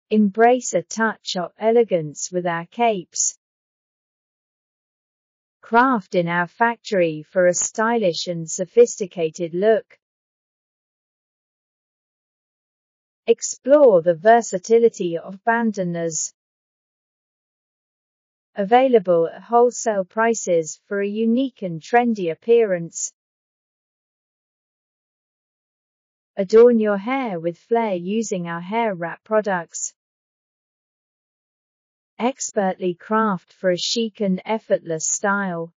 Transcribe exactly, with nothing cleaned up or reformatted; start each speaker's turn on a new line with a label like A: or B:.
A: Embrace a touch of elegance with our capes. Craft in our factory for a stylish and sophisticated look. Explore the versatility of bandanas. Available at wholesale prices for a unique and trendy appearance. Adorn your hair with flair using our hair wrap products. Expertly craft for a chic and effortless style.